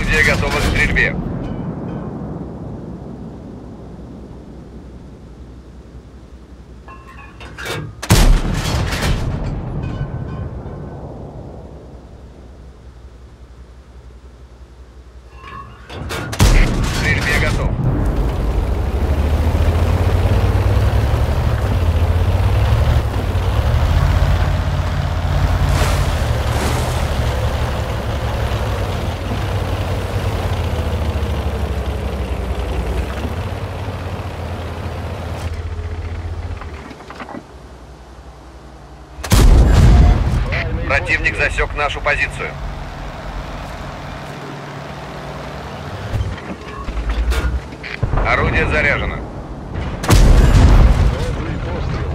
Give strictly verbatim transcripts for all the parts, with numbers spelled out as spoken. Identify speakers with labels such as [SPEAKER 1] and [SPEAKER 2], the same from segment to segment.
[SPEAKER 1] Орудие готово к стрельбе. К стрельбе готов. Противник засек нашу позицию. Орудие заряжено.
[SPEAKER 2] Добрый пострел.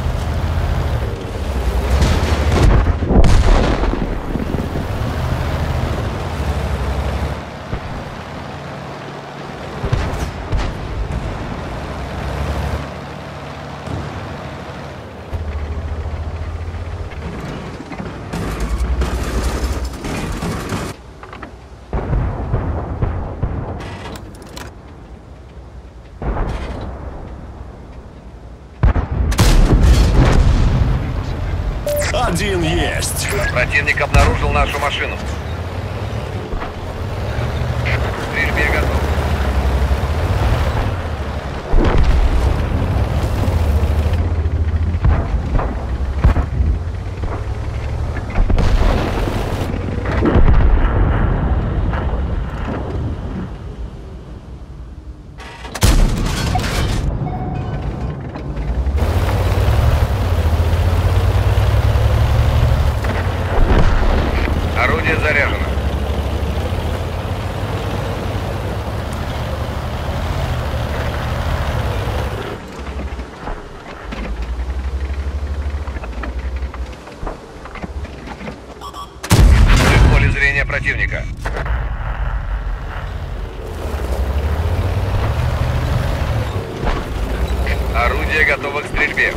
[SPEAKER 3] Один есть.
[SPEAKER 1] Противник обнаружил нашу машину. К стрельбе готов. Орудие заряжено. В поле зрения противника. Орудие готово к стрельбе.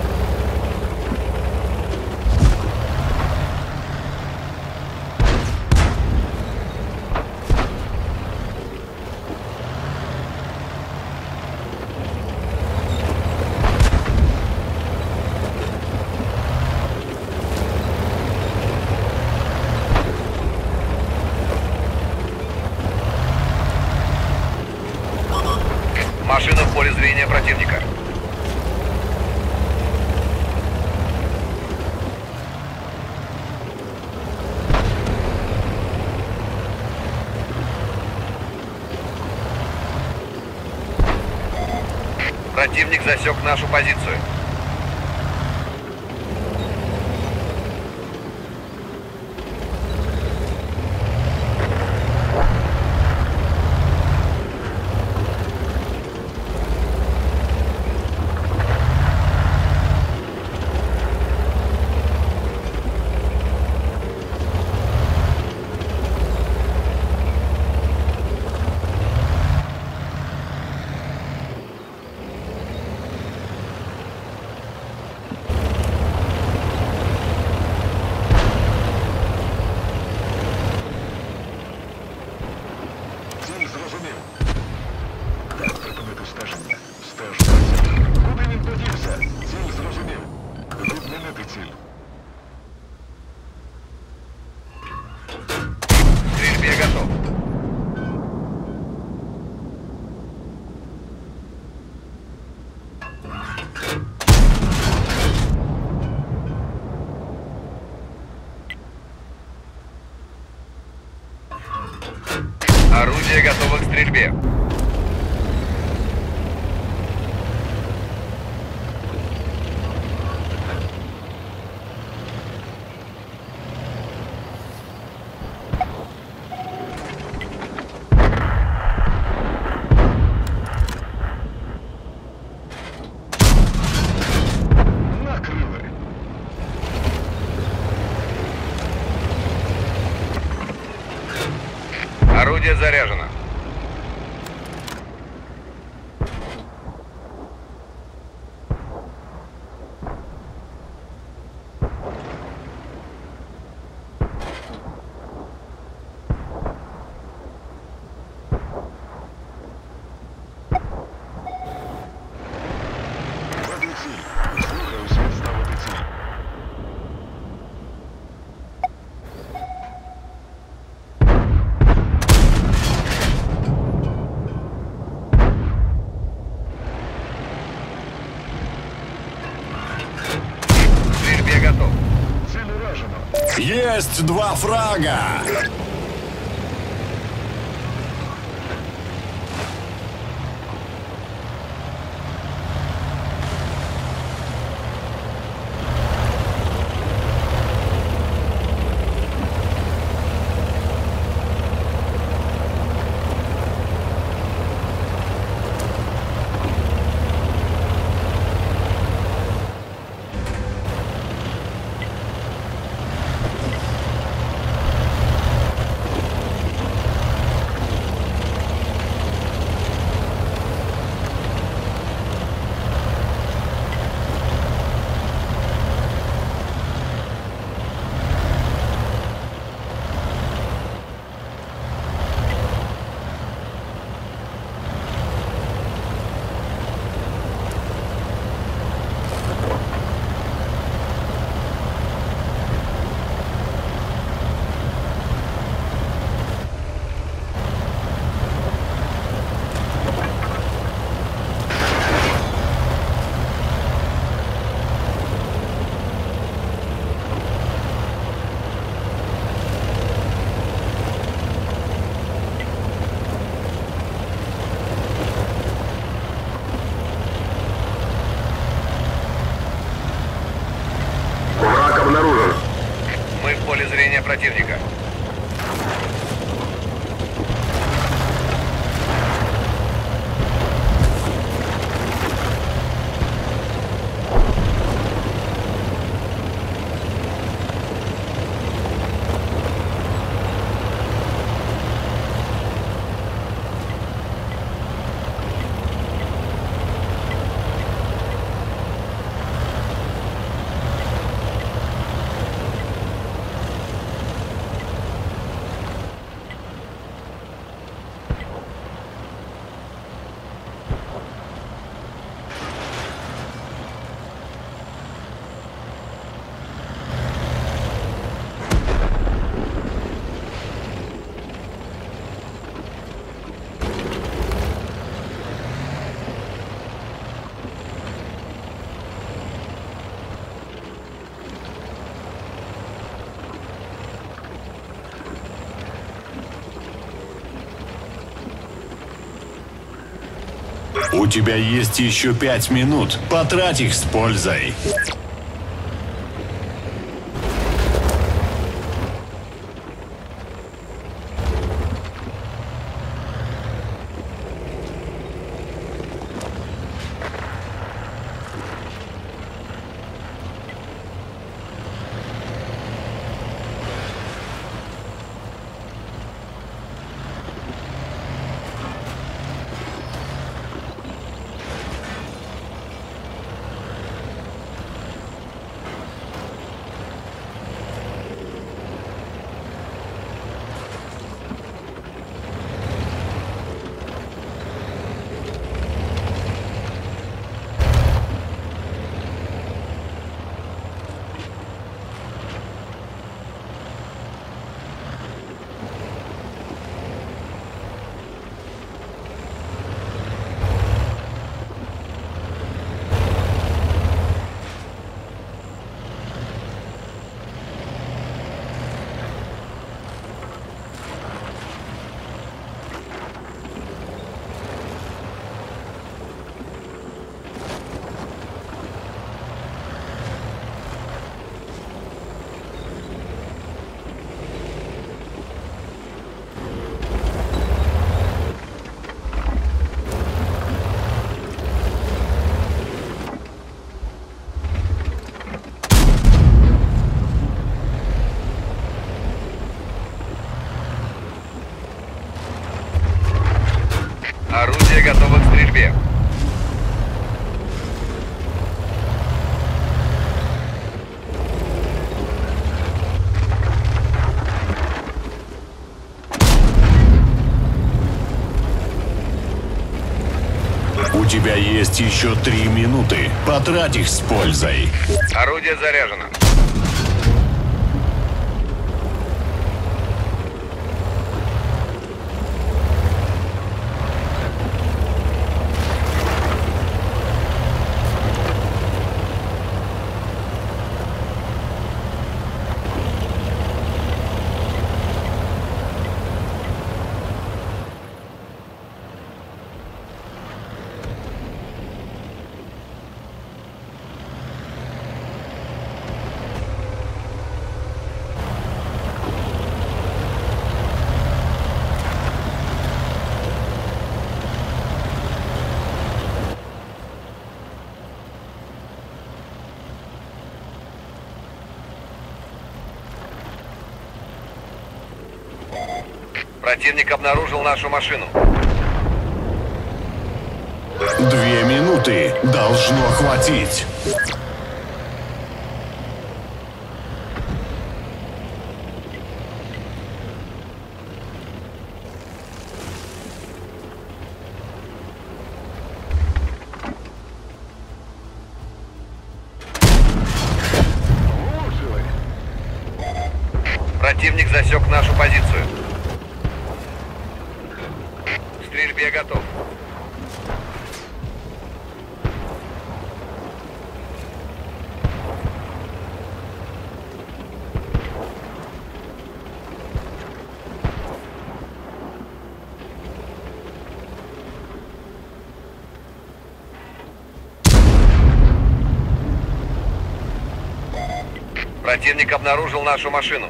[SPEAKER 1] Машина в поле зрения противника. Противник засек нашу позицию.
[SPEAKER 2] Ціль зрозумів. Так, припинити стеження. Стеж десять. Куди він подівся? Ціль зрозумів. Відмінити ціль.
[SPEAKER 1] К стрельбе готов. Орудие готово к стрельбе.
[SPEAKER 2] Накрили.
[SPEAKER 1] Орудие заряжено.
[SPEAKER 3] Шесть, два фрага.
[SPEAKER 1] Мы в поле зрения противника.
[SPEAKER 3] У тебя есть еще пять минут. Потрать их с пользой.
[SPEAKER 1] Орудие готово к стрельбе.
[SPEAKER 3] У тебя есть еще три минуты. Потрать их с пользой.
[SPEAKER 1] Орудие заряжено. Противник обнаружил нашу машину.
[SPEAKER 3] Две минуты. Должно хватить.
[SPEAKER 2] Уживай.
[SPEAKER 1] Противник засек нашу позицию. К стрельбе готов. Противник обнаружил нашу машину.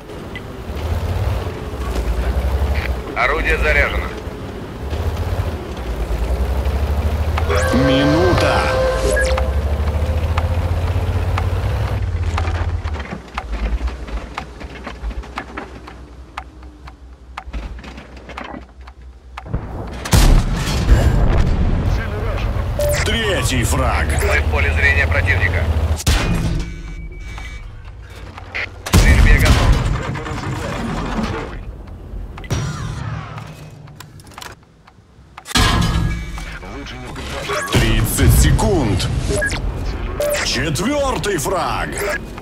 [SPEAKER 1] Орудие заряжено.
[SPEAKER 3] Минута.
[SPEAKER 2] Цель уражена.
[SPEAKER 3] Третий фраг.
[SPEAKER 1] Мы в поле зрения противника. К стрельбе готов.
[SPEAKER 2] Врага разорвало. Уживай. Лучше не удержаться.
[SPEAKER 3] тридцать секунд.
[SPEAKER 2] Цель уражена.
[SPEAKER 3] Четвертый фраг.